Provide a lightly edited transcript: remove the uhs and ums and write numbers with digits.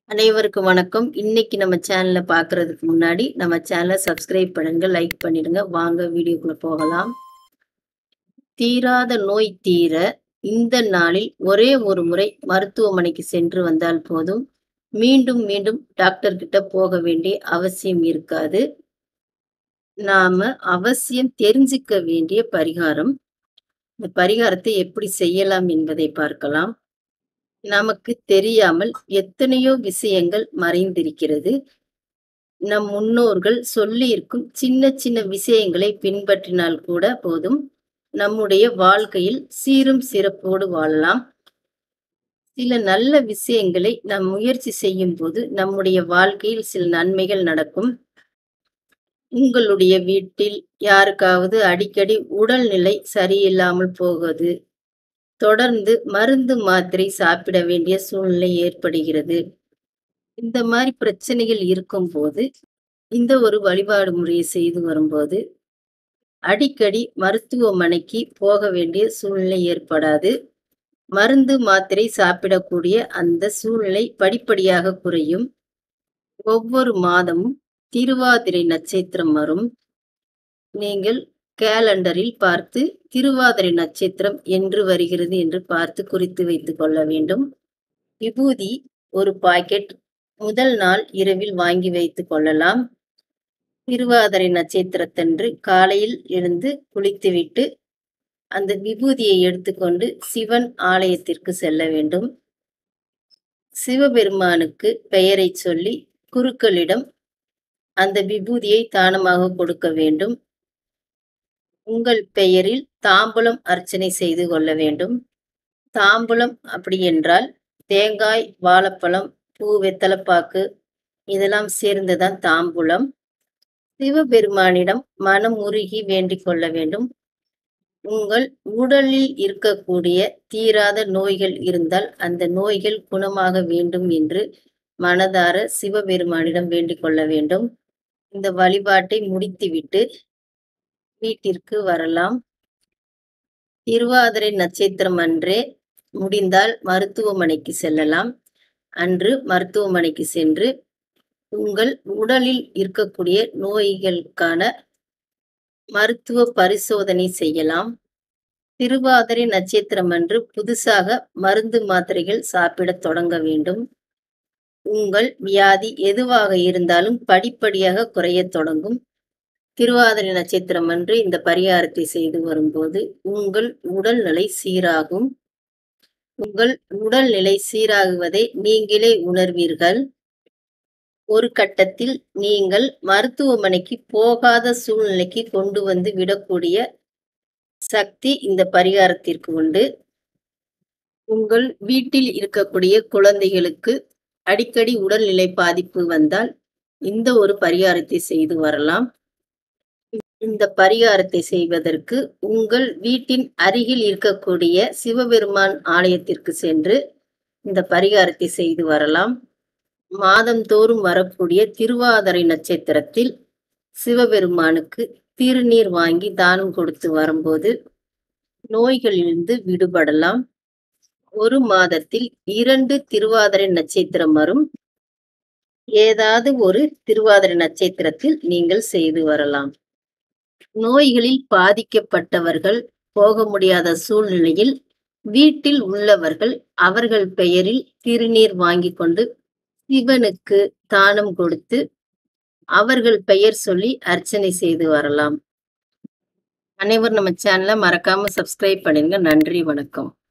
அனைவருக்கும் வணக்கம். இன்னைக்கு நம்ம சேனல பார்க்கறதுக்கு முன்னாடி, நம்ம சேனல சப்ஸ்கிரைப் பண்ணுங்க, லைக் பண்ணிடுங்க. வாங்க வீடியோக்குள்ள போகலாம். தீராத நோய் தீர, இந்த நாளில் ஒரே ஒரு முறை மருத்துவமனைக்கு சென்று வந்தால் போதும். மீண்டும் மீண்டும் டாக்டர் கிட்ட போக வேண்டிய அவசியம் இருக்காது. நாம அவசியம் தெரிஞ்சுக்க வேண்டிய பரிகாரம். இந்த பரிகாரத்தை எப்படி செய்யலாம் என்பதை பார்க்கலாம். நமக்கு தெரியாமல் எத்தனையோ விஷயங்கள் மறைந்திருக்கிறது. நம் முன்னோர்கள் சொல்லியிருக்கும் சின்ன சின்ன விஷயங்களை பின்பற்றினால் கூட போதும். நம்முடைய வாழ்க்கையில் சீரும் சிறப்போடு வாழலாம். சில நல்ல விஷயங்களை நாம் முயற்சி செய்யும்போது, நம்முடைய வாழ்க்கையில் சில நன்மைகள் நடக்கும். உங்களுடைய வீட்டில் யாருக்காவது அடிக்கடி உடல்நிலை சரியில்லாமல் போகுது. தொடர்ந்து மருந்து, மாத்திரை சாப்பிட வேண்டிய சூழ்நிலை ஏற்படுகிறது. இந்த மாரி பிரச்சனைகள் இருக்கும்போது, இந்த ஒரு வழிபாடு முறையை செய்து வரும்போது, அடிக்கடி மருத்துவமனைக்கு போக வேண்டிய சூழ்நிலை ஏற்படாது. மருந்து, மாத்திரை சாப்பிடக்கூடிய அந்த சூழ்நிலை படிப்படியாக குறையும். ஒவ்வொரு மாதமும் திருவாதிரை நட்சத்திரம் வரும். நீங்கள் கேலண்டரில் பார்த்து திருவாதிரை நட்சத்திரம் என்று வருகிறது என்று பார்த்து குறித்து வைத்துக் கொள்ள வேண்டும். விபூதி ஒரு பாக்கெட் முதல் நாள் இரவில் வாங்கி வைத்துக் கொள்ளலாம். திருவாதிரை நட்சத்திரத்தன்று காலையில் எழுந்து குளித்துவிட்டு அந்த விபூதியை எடுத்துக்கொண்டு சிவன் ஆலயத்திற்கு செல்ல வேண்டும். சிவபெருமானுக்கு பெயரை சொல்லி குருக்களிடம் அந்த விபூதியை தானமாக கொடுக்க வேண்டும். உங்கள் பெயரில் தாம்பூலம் அர்ச்சனை செய்து கொள்ள வேண்டும். தாம்பூலம் அப்படி என்றால் தேங்காய், வாழைப்பழம், பூ, வெத்தலைப்பாக்கு இதெல்லாம் சேர்ந்துதான் தாம்பூலம். சிவபெருமானிடம் மனம் உருகி வேண்டிக் கொள்ள வேண்டும். உங்கள் உடலில் இருக்கக்கூடிய தீராத நோய்கள் இருந்தால் அந்த நோய்கள் குணமாக வேண்டும் என்று மனதார சிவபெருமானிடம் வேண்டிக் கொள்ள வேண்டும். இந்த வழிபாட்டை முடித்துவிட்டு வீட்டிற்கு வரலாம். திருவாதிரை நட்சத்திரம் அன்றே முடிந்தால் மருத்துவமனைக்கு செல்லலாம். அன்று மருத்துவமனைக்கு சென்று உங்கள் உடலில் இருக்கக்கூடிய நோய்களுக்கான மருத்துவ பரிசோதனை செய்யலாம். திருவாதிரை நட்சத்திரம் அன்று புதுசாக மருந்து, மாத்திரைகள் சாப்பிடத் தொடங்க வேண்டும். உங்கள் வியாதி எதுவாக இருந்தாலும் படிப்படியாக குறையத் தொடங்கும். திருவாதிரை நட்சத்திரம் அன்று இந்த பரிகாரத்தை செய்து வரும்போது உங்கள் உடல்நிலை சீராகும். உங்கள் உடல்நிலை சீராகுவதை நீங்களே உணர்வீர்கள். ஒரு கட்டத்தில் நீங்கள் மருத்துவமனைக்கு போகாத சூழ்நிலைக்கு கொண்டு வந்து விடக்கூடிய சக்தி இந்த பரிகாரத்திற்கு உண்டு. உங்கள் வீட்டில் இருக்கக்கூடிய குழந்தைகளுக்கு அடிக்கடி உடல்நிலை பாதிப்பு வந்தால் இந்த ஒரு பரிகாரத்தை செய்து வரலாம். இந்த பரிகாரத்தை செய்வதற்கு உங்கள் வீட்டின் அருகில் இருக்கக்கூடிய சிவபெருமான் ஆலயத்திற்கு சென்று இந்த பரிகாரத்தை செய்து வரலாம். மாதந்தோறும் வரக்கூடிய திருவாதிரை நட்சத்திரத்தில் சிவபெருமானுக்கு திருநீர் வாங்கி தானம் கொடுத்து வரும்போது நோய்களிலிருந்து விடுபடலாம். ஒரு மாதத்தில் 2 திருவாதிரை நட்சத்திரம் வரும். ஏதாவது ஒரு திருவாதிரை நட்சத்திரத்தில் நீங்கள் செய்து வரலாம். நோய்களில் பாதிக்கப்பட்டவர்கள் போக முடியாத சூழ்நிலையில் வீட்டில் உள்ளவர்கள் அவர்கள் பெயரில் திருநீர் வாங்கி கொண்டு சிவனுக்கு தானம் கொடுத்து அவர்கள் பெயர் சொல்லி அர்ச்சனை செய்து வரலாம். அனைவரும் நம்ம சேனலை மறக்காம சப்ஸ்கிரைப் பண்ணுங்க. நன்றி, வணக்கம்.